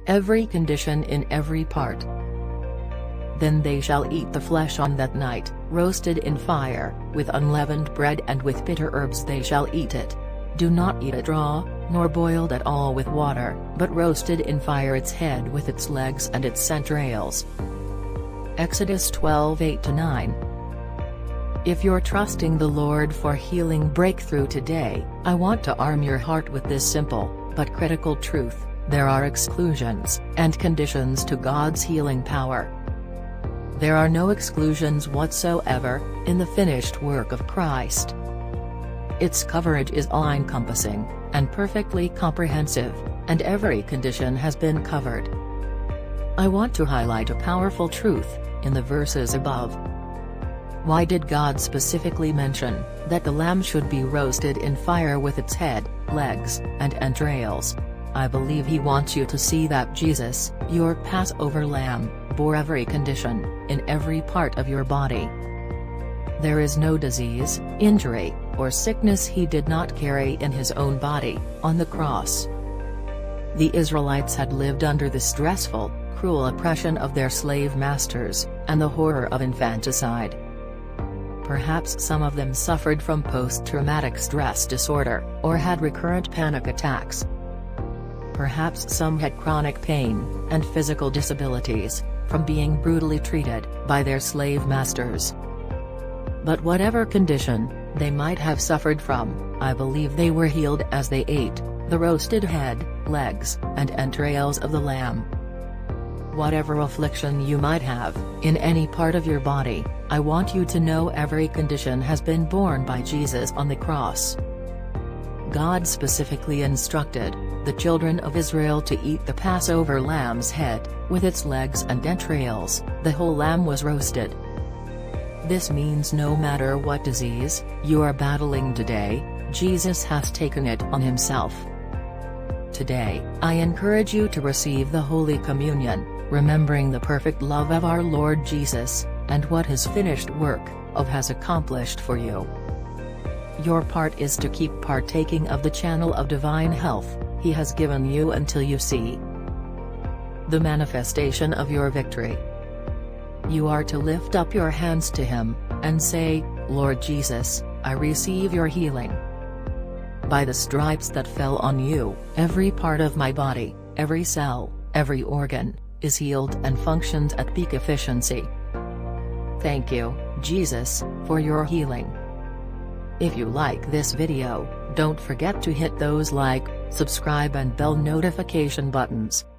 every condition in every part. Then they shall eat the flesh on that night, roasted in fire, with unleavened bread and with bitter herbs they shall eat it. Do not eat it raw, nor boiled at all with water, but roasted in fire its head with its legs and its entrails. Exodus 12:8-9. If you're trusting the Lord for healing breakthrough today, I want to arm your heart with this simple, but critical truth: there are exclusions and conditions to God's healing power. There are no exclusions whatsoever in the finished work of Christ. Its coverage is all-encompassing and perfectly comprehensive, and every condition has been covered. I want to highlight a powerful truth in the verses above. Why did God specifically mention that the lamb should be roasted in fire with its head, legs, and entrails? I believe He wants you to see that Jesus, your Passover lamb, bore every condition in every part of your body. There is no disease, injury, or sickness He did not carry in His own body on the cross. The Israelites had lived under the stressful, cruel oppression of their slave masters, and the horror of infanticide. Perhaps some of them suffered from post-traumatic stress disorder, or had recurrent panic attacks. Perhaps some had chronic pain and physical disabilities from being brutally treated by their slave masters. But whatever condition they might have suffered from, I believe they were healed as they ate the roasted head, legs, and entrails of the lamb. Whatever affliction you might have in any part of your body, I want you to know every condition has been borne by Jesus on the cross. God specifically instructed the children of Israel to eat the Passover lamb's head, with its legs and entrails. The whole lamb was roasted. This means no matter what disease you are battling today, Jesus has taken it on Himself. Today, I encourage you to receive the Holy Communion, remembering the perfect love of our Lord Jesus, and what His finished work has accomplished for you. Your part is to keep partaking of the channel of divine health He has given you until you see the manifestation of your victory. You are to lift up your hands to Him, and say, Lord Jesus, I receive your healing. By the stripes that fell on you, every part of my body, every cell, every organ, is healed and functions at peak efficiency. Thank you, Jesus, for your healing. If you like this video, don't forget to hit those like, subscribe and bell notification buttons.